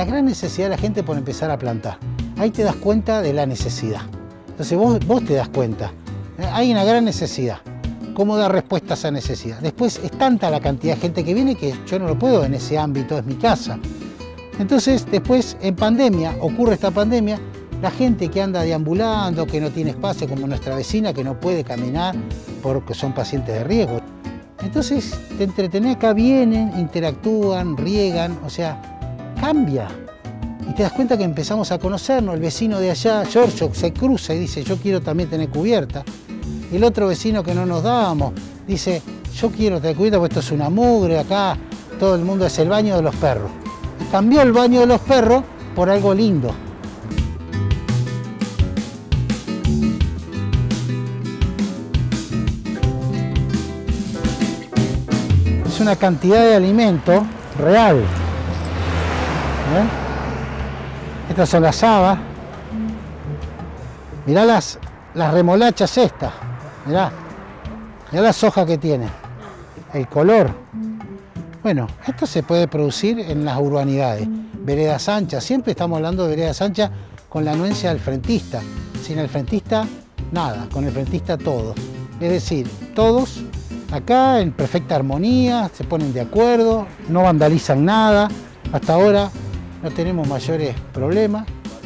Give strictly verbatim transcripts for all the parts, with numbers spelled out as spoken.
la gran necesidad de la gente por empezar a plantar. Ahí te das cuenta de la necesidad. Entonces vos, vos te das cuenta. Hay una gran necesidad. ¿Cómo dar respuesta a esa necesidad? Después es tanta la cantidad de gente que viene que yo no lo puedo en ese ámbito, es mi casa. Entonces después en pandemia, ocurre esta pandemia, la gente que anda deambulando, que no tiene espacio, como nuestra vecina que no puede caminar porque son pacientes de riesgo. Entonces te entretenés acá, vienen, interactúan, riegan, o sea, cambia. Y te das cuenta que empezamos a conocernos, el vecino de allá, Giorgio, se cruza y dice, yo quiero también tener cubierta. El otro vecino que no nos dábamos, dice, yo quiero tener cubierta porque esto es una mugre, acá todo el mundo es el baño de los perros. Y cambió el baño de los perros por algo lindo. Es una cantidad de alimento real. ¿Ven? Estas son las habas. Mirá las, las remolachas estas. Mirá. Mirá las hojas que tiene. El color. Bueno, esto se puede producir en las urbanidades. Veredas anchas. Siempre estamos hablando de veredas anchas con la anuencia del frentista. Sin el frentista, nada. Con el frentista todo. Es decir, todos acá en perfecta armonía, se ponen de acuerdo, no vandalizan nada. Hasta ahora no tenemos mayores problemas.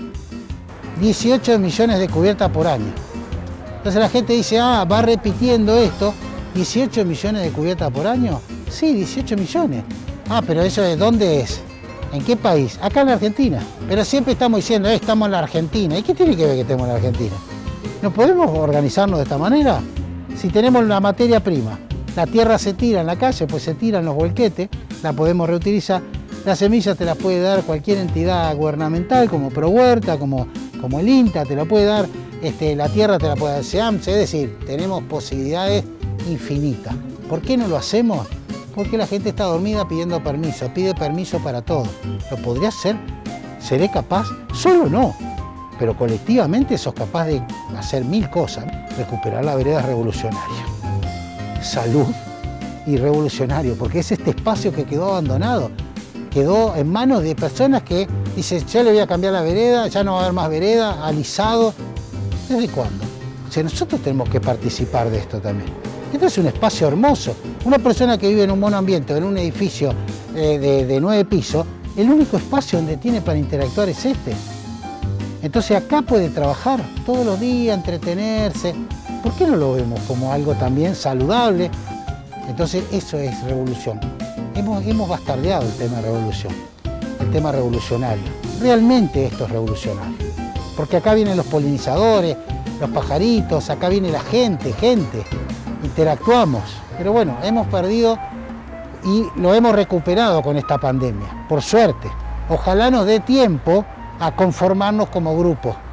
dieciocho millones de cubiertas por año. Entonces la gente dice, ah, va repitiendo esto. ¿dieciocho millones de cubiertas por año? Sí, dieciocho millones. Ah, pero eso ¿de dónde es? ¿En qué país? Acá en la Argentina. Pero siempre estamos diciendo, eh, estamos en la Argentina. ¿Y qué tiene que ver que estemos en la Argentina? ¿No podemos organizarnos de esta manera? Si tenemos la materia prima, la tierra se tira en la calle, pues se tiran los volquetes, la podemos reutilizar. Las semillas te las puede dar cualquier entidad gubernamental, como ProHuerta, como, como el INTA, te la puede dar, este, la tierra te la puede dar SEAMSE, es decir, tenemos posibilidades infinitas. ¿Por qué no lo hacemos? Porque la gente está dormida pidiendo permiso, pide permiso para todo. ¿Lo podría hacer? ¿Seré capaz? Solo no, pero colectivamente sos capaz de hacer mil cosas. Recuperar la vereda revolucionaria. Salud y revolucionario, porque es este espacio que quedó abandonado, quedó en manos de personas que dicen, ya le voy a cambiar la vereda, ya no va a haber más vereda, alisado. ¿Desde cuándo? O sea, nosotros tenemos que participar de esto también. Esto es un espacio hermoso. Una persona que vive en un monoambiente, en un edificio eh, de, de nueve pisos, el único espacio donde tiene para interactuar es este. Entonces acá puede trabajar todos los días, entretenerse. ¿Por qué no lo vemos como algo también saludable? Entonces eso es revolución. Hemos, hemos bastardeado el tema de revolución, el tema revolucionario. Realmente esto es revolucionario. Porque acá vienen los polinizadores, los pajaritos, acá viene la gente, gente. Interactuamos. Pero bueno, hemos perdido y lo hemos recuperado con esta pandemia, por suerte. Ojalá nos dé tiempo a conformarnos como grupo.